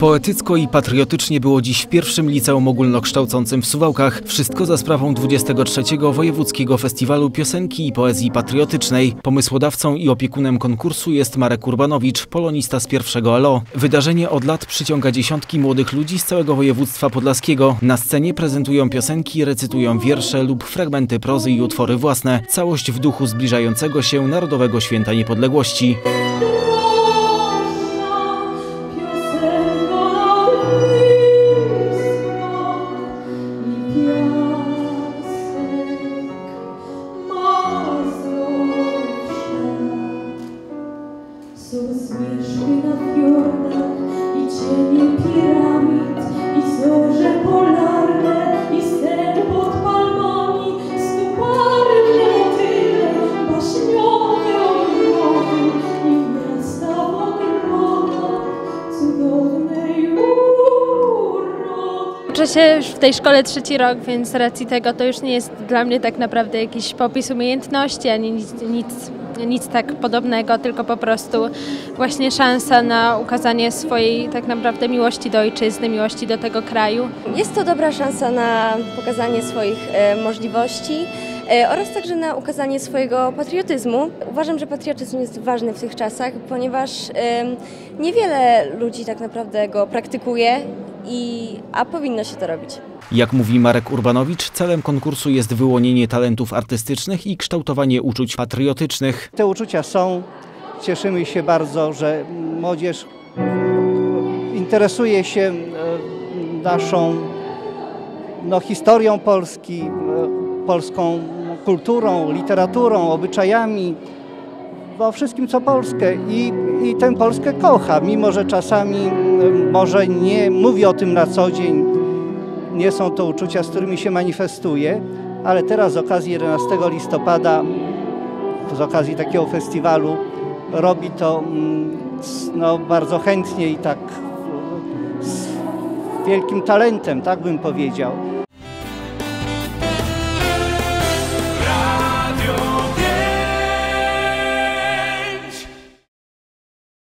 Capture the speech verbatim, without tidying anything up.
Poetycko i patriotycznie było dziś w pierwszym liceum ogólnokształcącym w Suwałkach. Wszystko za sprawą dwudziestego trzeciego Wojewódzkiego Festiwalu Piosenki i Poezji Patriotycznej. Pomysłodawcą i opiekunem konkursu jest Marek Urbanowicz, polonista z pierwszego A L O. Wydarzenie od lat przyciąga dziesiątki młodych ludzi z całego województwa podlaskiego. Na scenie prezentują piosenki, recytują wiersze lub fragmenty prozy i utwory własne. Całość w duchu zbliżającego się Narodowego Święta Niepodległości. Uczę się już w tej szkole trzeci rok, więc z racji tego to już nie jest dla mnie tak naprawdę jakiś popis umiejętności, ani nic, nic, nic tak podobnego, tylko po prostu właśnie szansa na ukazanie swojej tak naprawdę miłości do ojczyzny, miłości do tego kraju. Jest to dobra szansa na pokazanie swoich e, możliwości e, oraz także na ukazanie swojego patriotyzmu. Uważam, że patriotyzm jest ważny w tych czasach, ponieważ e, niewiele ludzi tak naprawdę go praktykuje, i, a powinno się to robić. Jak mówi Marek Urbanowicz, celem konkursu jest wyłonienie talentów artystycznych i kształtowanie uczuć patriotycznych. Te uczucia są. Cieszymy się bardzo, że młodzież interesuje się naszą no, historią Polski, polską kulturą, literaturą, obyczajami, o wszystkim co Polskę i, i tę Polskę kocha, mimo że czasami może nie mówi o tym na co dzień, nie są to uczucia, z którymi się manifestuje, ale teraz z okazji jedenastego listopada, z okazji takiego festiwalu robi to no, bardzo chętnie i tak z wielkim talentem, tak bym powiedział.